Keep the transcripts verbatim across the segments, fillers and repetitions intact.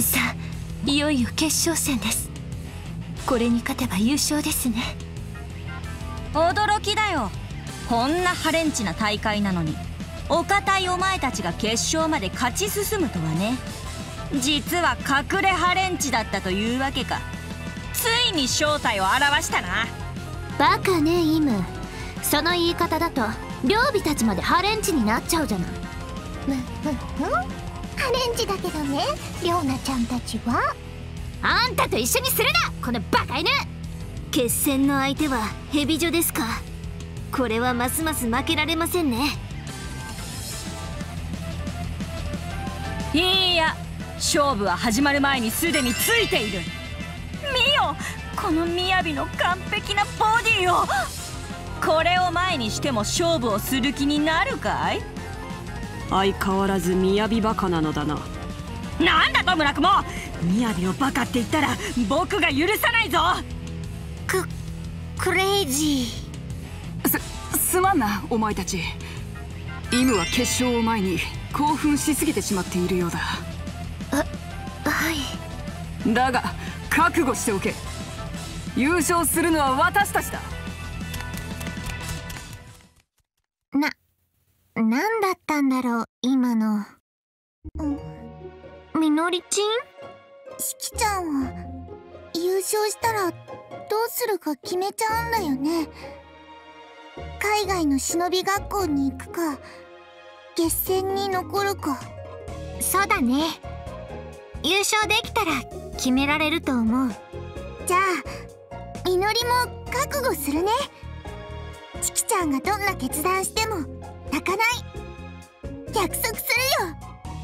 さあ、いよいよ決勝戦です。これに勝てば優勝ですね。 驚きだよ。こんなハレンチな大会なのにお堅いお前たちが決勝まで勝ち進むとはね。実は隠れハレンチだったというわけか。ついに正体を現したな。 バカねイム。その言い方だと両備たちまでハレンチになっちゃうじゃない。 むふふハレンチだけどね、リョーナちゃんたちは。 あんたと一緒にするなこのバカ犬。決戦の相手はヘビ女ですか。これはますます負けられませんね。 いいや、勝負は始まる前にすでについている。見よ、この雅の完璧なボディを。これを前にしても勝負をする気になるかい？ 相変わらず雅バカなのだな。 なんだと村雲、雅をバカって言ったら僕が許さないぞ。 ククレイジー。すすまんなお前たち。イムは決勝を前に興奮しすぎてしまっているようだ。 あ、はい。 だが覚悟しておけ。優勝するのは私たちだ。 な、なんだったんだろう今の。みのりちん？しきちゃんは優勝したらどうするか決めちゃうんだよね。海外の忍び学校に行くか決戦に残るか。 そうだね。優勝できたら決められると思う。 じゃあみのりも覚悟するね。ちきちゃんがどんな決断しても泣かない。約束するよ。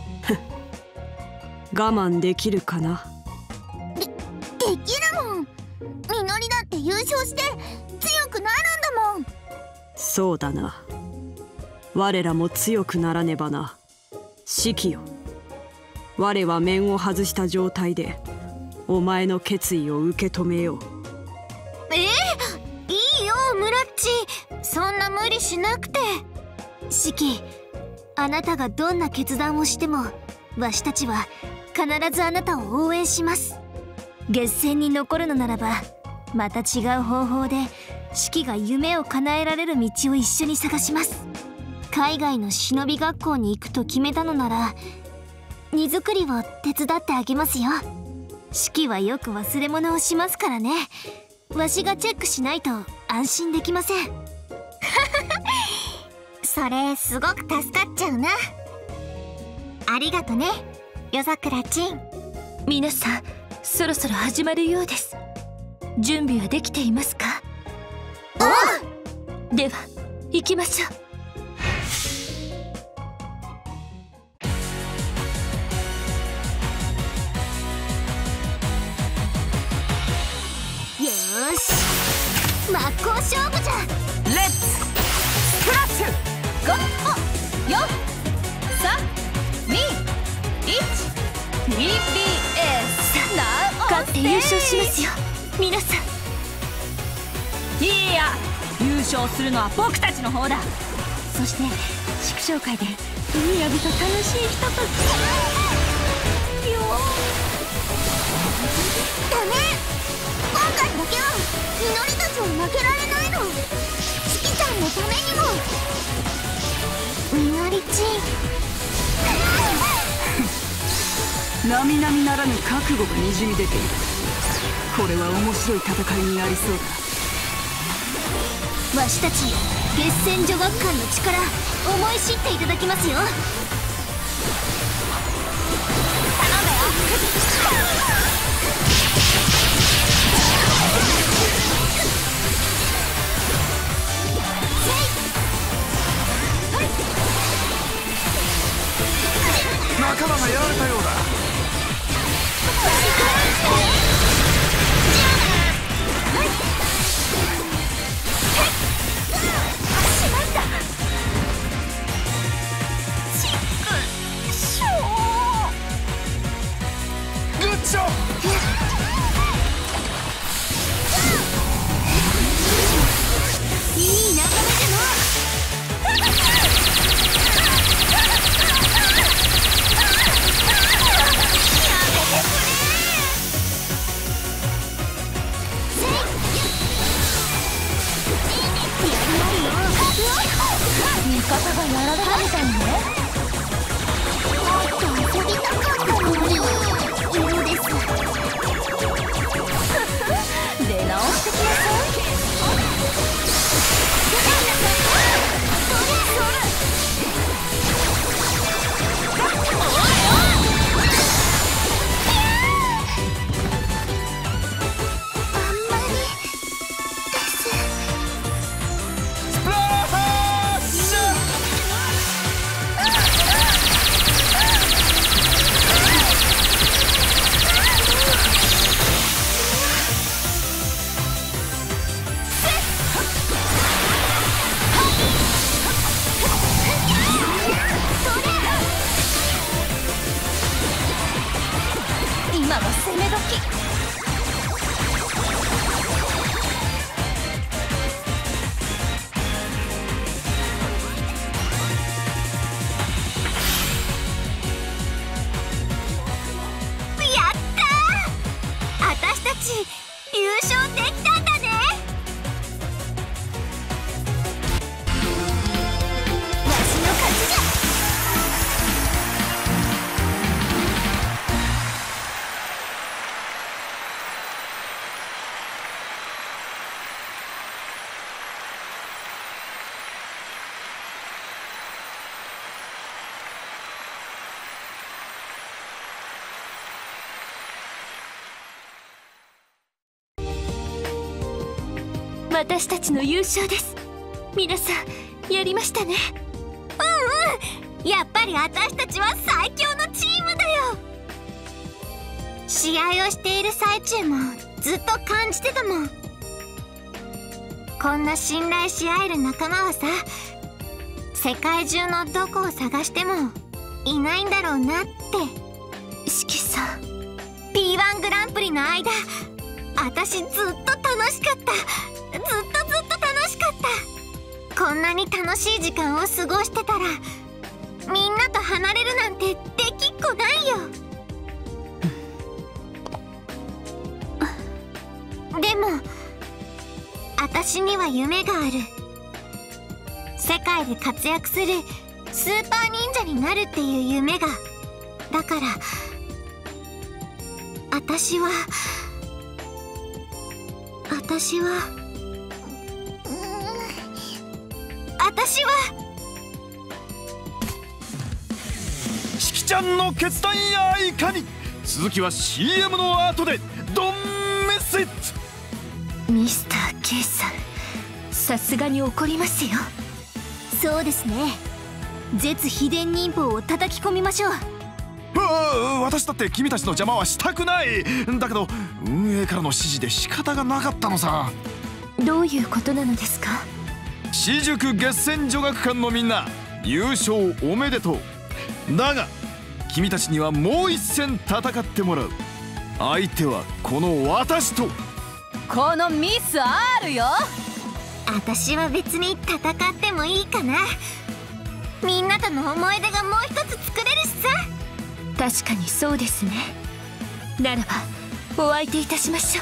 我慢できるかな。 で、できるもん。みのりだって優勝して強くなるんだもん。 そうだな。我らも強くならねばな。シキよ、我は面を外した状態でお前の決意を受け止めよう。 えー、いいよムラッチ、そんな無理しなくて。シキ、あなたがどんな決断をしてもわしたちは必ずあなたを応援します。決戦に残るのならばまた違う方法でシキが夢を叶えられる道を一緒に探します。海外の忍び学校に行くと決めたのなら荷造りを手伝ってあげますよ。シキはよく忘れ物をしますからね。わしがチェックしないと安心できません。 それすごく助かっちゃうな。ありがとね夜桜ちん。 皆さんそろそろ始まるようです。準備はできていますか？ おう。 では行きましょう。よーし、真っ向勝負じゃ。 レッツスプラッシュ。 ご、よん、さん、に、いち、ティービーエス な勝って優勝しますよ皆さん。 いいや、優勝するのは僕たちの方だ。そして祝勝会でみやびと楽しいひとときよ。 ダメ、今回だけはみのりたちは負けられないの。しきちゃんのためにも。みのりちん。 並々ならぬ覚悟がにじみ出ている。これは面白い戦いになりそうだ。わしたち決戦女学館の力思い知っていただきますよ。頼んだよ。 仲間がやられたようだ。グッジョブ。 いい眺めじゃの。 今は攻め時。 優勝できたんだね。わしの勝ちじゃ。私たちの優勝です。皆さんやりましたね。うんうん、やっぱり私たちは最強のチームだよ。試合をしている最中もずっと感じてたもん。こんな信頼し合える仲間はさ、世界中のどこを探してもいないんだろうなって。シキさん、 ピーワン グランプリの間、私ずっと楽しかった。ずっとずっと楽しかった。こんなに楽しい時間を過ごしてたらみんなと離れるなんてできっこないよ。でも私には夢がある。世界で活躍するスーパー忍者になるっていう夢が。だから私は私は私はしきちゃんの決断やいかに。続きは シーエム の後で。ドンメッセージ。 ミスター K さん、さすがに怒りますよ。そうですね、絶秘伝忍法を叩き込みましょう。 ああ、私だって君たちの邪魔はしたくない。だけど運営からの指示で仕方がなかったのさ。 どういうことなのですか？ 私塾月戦女学館のみんな、優勝おめでとう。だが君たちにはもう一戦戦ってもらう。相手はこの私と。 このミスあるよ。 私は別に戦ってもいいかな。みんなとの思い出がもう一つ作れるしさ。確かにそうですね。ならばお相手いたしましょう。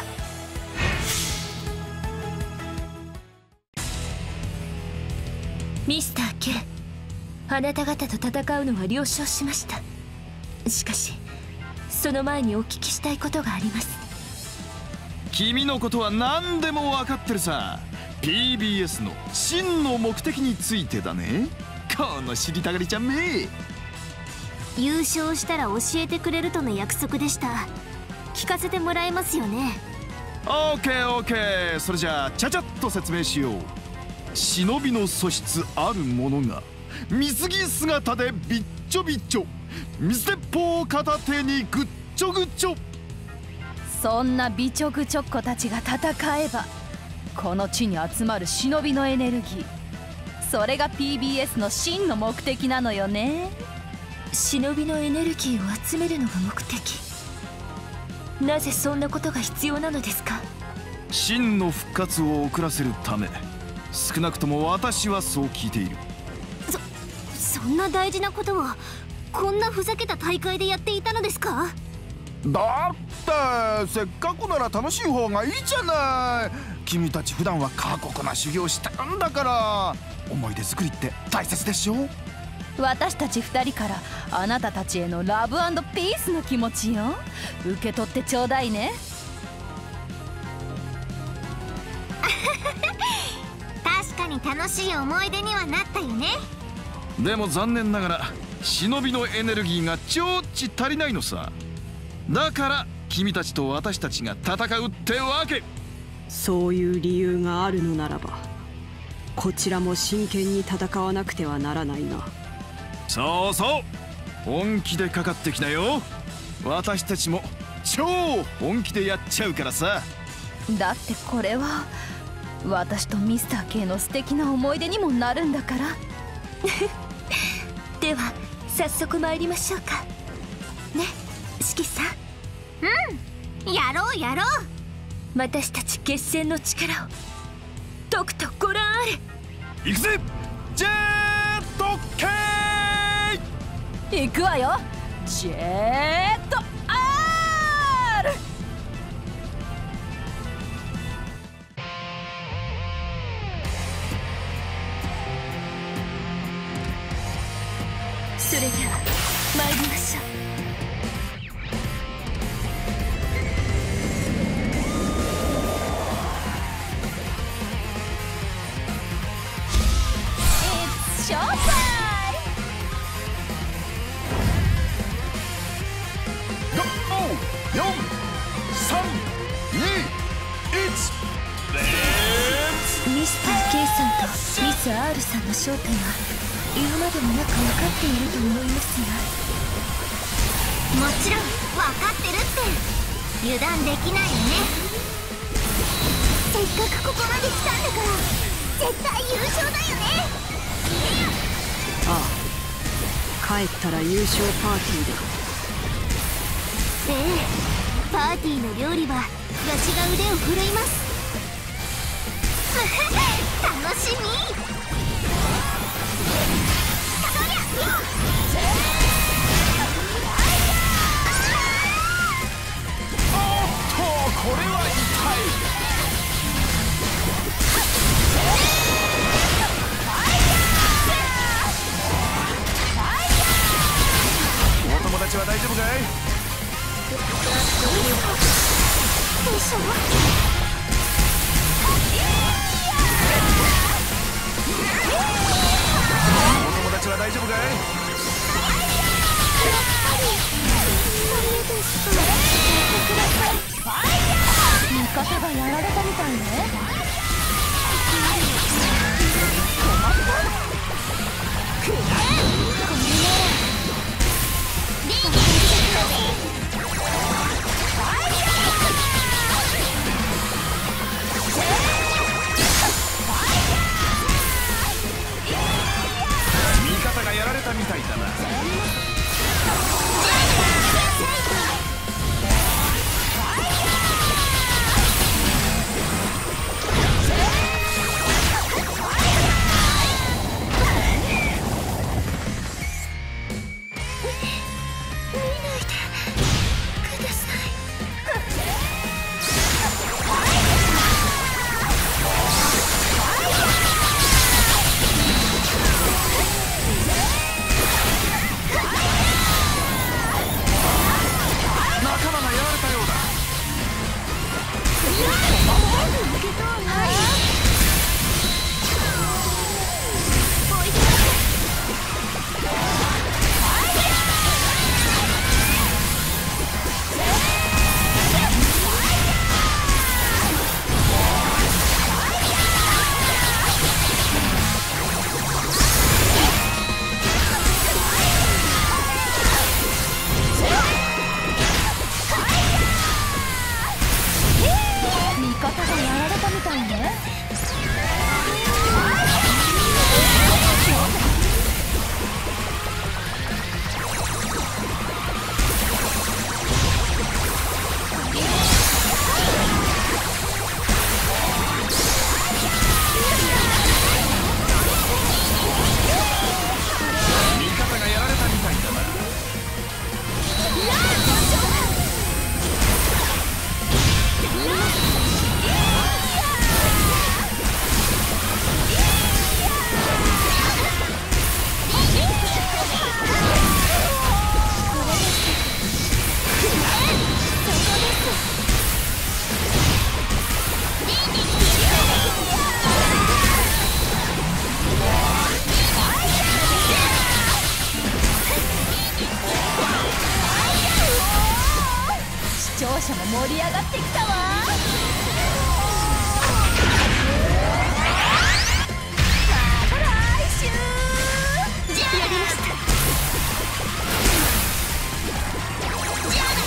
ミスター K、 あなた方と戦うのは了承しました。しかしその前にお聞きしたいことがあります。 君のことは何でも分かってるさ。 ピービーエス の真の目的についてだね。この知りたがりちゃんめ。 優勝したら教えてくれるとの約束でした。聞かせてもらえますよね。 オーケーオーケー、それじゃあちゃちゃっと説明しよう。忍びの素質ある者が水着姿でびっちょびっちょ、水鉄砲を片手にぐっちょぐっちょ。 そんな美直直子たちが戦えばこの地に集まる忍びのエネルギー、それが ピービーエス の真の目的なのよね。忍びのエネルギーを集めるのが目的。なぜそんなことが必要なのですか？ 真の復活を遅らせるため。少なくとも私はそう聞いている。 そ、そんな大事なことをこんなふざけた大会でやっていたのですか？ だってせっかくなら楽しい方がいいじゃない。君たち普段は過酷な修行してるんだから、思い出作りって大切でしょ。 私たちふたりからあなたたちへのラブ&ピースの気持ちよ。受け取ってちょうだいね。 確かに楽しい思い出にはなったよね。 でも残念ながら忍びのエネルギーがちょっち足りないのさ。だから君たちと私たちが戦うってわけ。 そういう理由があるのならばこちらも真剣に戦わなくてはならないな。 そうそう、本気でかかってきなよ。私たちも超本気でやっちゃうからさ。 だってこれは私とミスター K の素敵な思い出にもなるんだから。 では早速参りましょうかね、四季さん。うん。 やろうやろう。 私たち決戦の力をとくとご覧あれ。 行くぜジェットケー。 行くわよジェット アール。それでは参りましょう。ショータイム。ご、よん、さん、に、いち。 ミスター K さんとミス R さんの正体は言うまでもなく分かっていると思いますもちろん分かってるって。油断できないよね。 せっかくここまで来たんだから絶対優勝だよね。 ああ、帰ったら優勝パーティーだ。 ええ、パーティーの料理はわしが腕を振るいます。楽しみ。 おっとこれは痛い。お友達は大丈夫かい？お友達は大丈夫かい？ 味方がやられたみたいね。 味方がやられたみたいだな。 者も盛り上がってきたわ。また来週。じゃあやりました。じゃあ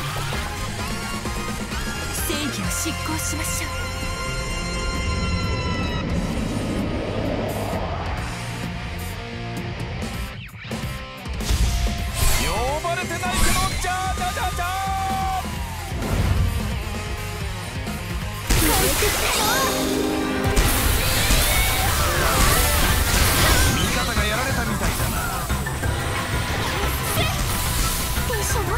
正義を執行しましょう。 味方がやられたみたいだな。 どうしよう。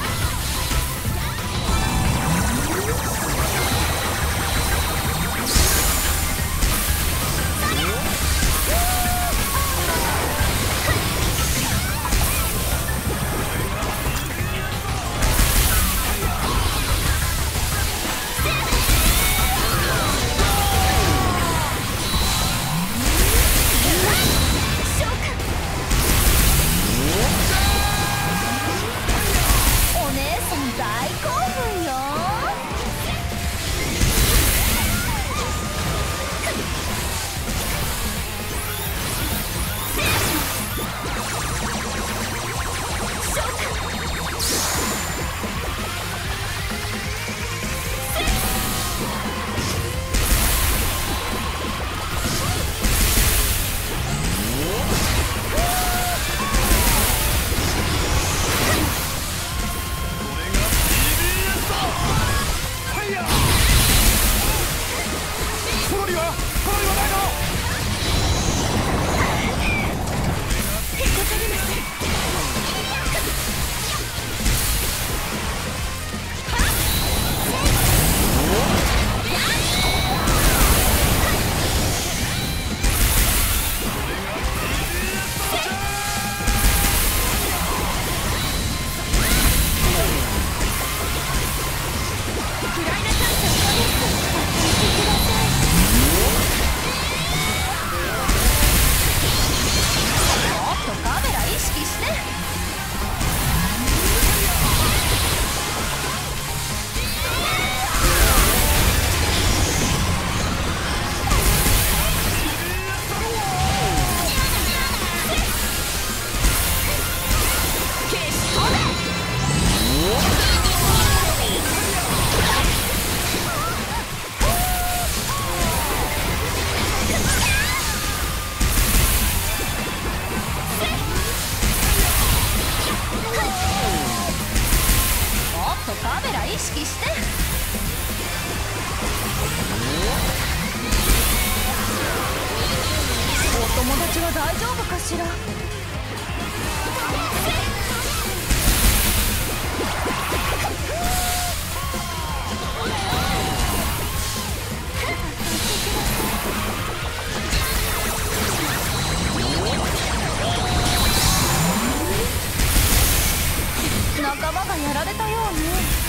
仲間がやられたようね。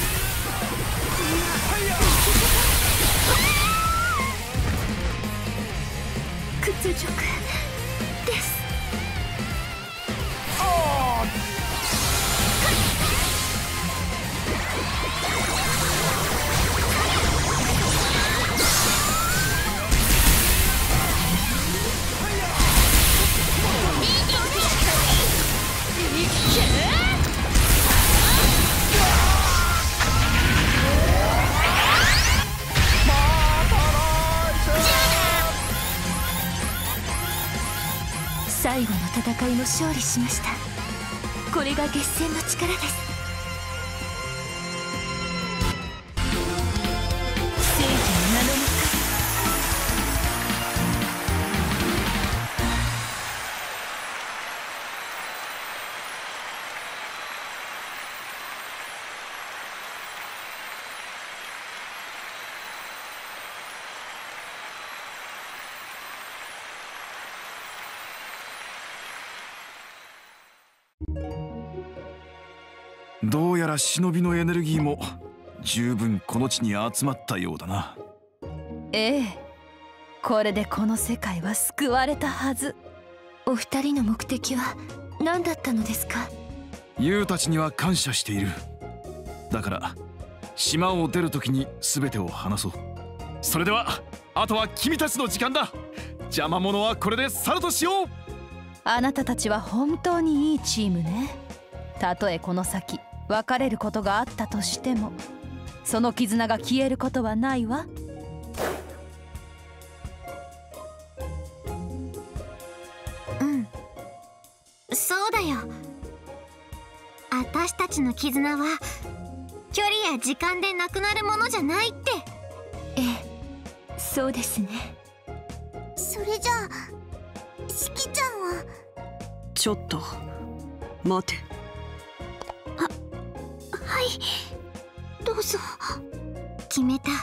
屈辱です。最後の戦いも勝利しました。これが決戦の力です。正義の名のもと。 どうやら忍びのエネルギーも十分この地に集まったようだな。 ええ、これでこの世界は救われたはず。 お二人の目的は何だったのですか？ ユウたちには感謝している。だから島を出るときに全てを話そう。それではあとは君たちの時間だ。邪魔者はこれで去るとしよう。 あなたたちは本当にいいチームね。たとえこの先別れることがあったとしても、その絆が消えることはないわ。 うん、そうだよ。私たちの絆は距離や時間でなくなるものじゃないって。ええ、 そうですね。 それじゃあしきちゃんは。 ちょっと待て。 はい、どうぞ。決めた。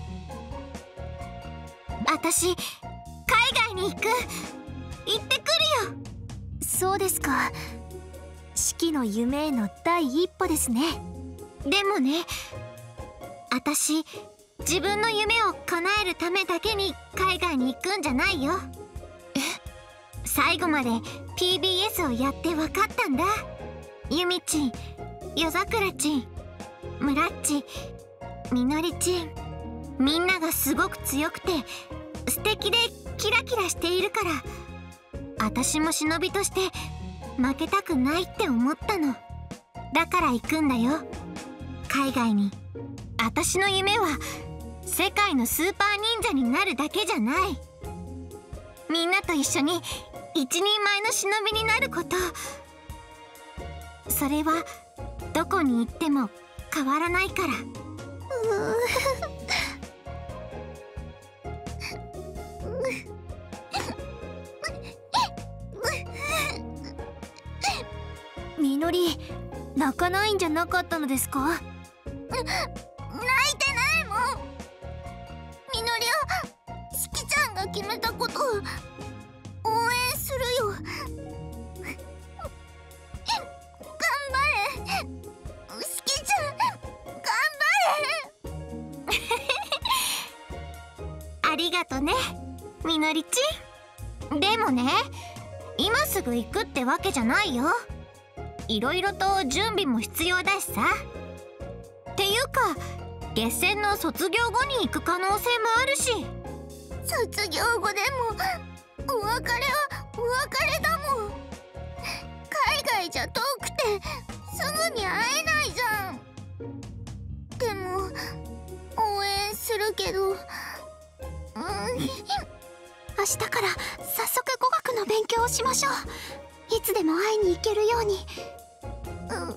私海外に行く。行ってくるよ。そうですか。四季の夢への第一歩ですね。でもね、私自分の夢を叶えるためだけに海外に行くんじゃないよ。え？最後まで ピービーエス をやって分かったんだ。ゆみちん、夜桜ちん、むらっち、みのりちん、みんながすごく強くて素敵でキラキラしているから、私も忍びとして負けたくないって思ったの。だから行くんだよ、海外に。私の夢は世界のスーパー忍者になるだけじゃない。みんなと一緒に一人前の忍びになること。それはどこに行っても変わらないから。みのり、泣かないんじゃなかったのですか？泣いてないもん。みのりはしきちゃんが決めたことを応援するよ。頑張れしきちゃん、頑張れ。ありがとね、みのりちん。でもね、今すぐ行くってわけじゃないよ。いろいろと準備も必要だしさ。っていうか、月戦の卒業後に行く可能性もあるし。卒業後でもお別れはお別れだもん。海外じゃ遠くてすぐに会えないじゃん。でも応援するけど、うん、明日から早速語学の勉強をしましょう。いつでも会いに行けるように。うん、オッ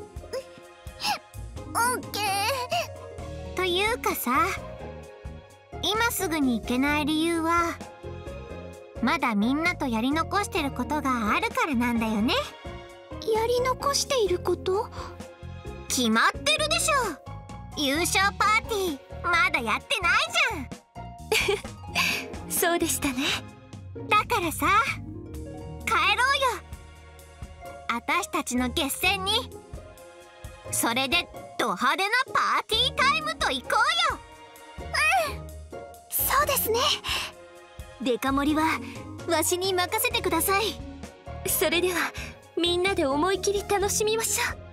ケー。というかさ、今すぐに行けない理由はまだみんなとやり残してることがあるからなんだよね。やり残していること？決まってるでしょ。優勝パーティーまだやってないじゃん。そうでしたね。だからさ、帰ろうよ、私たちの決戦に。それでド派手なパーティータイムと行こうよ。うん、そうですね。デカ盛りはわしに任せてください。それではみんなで思い切り楽しみましょう。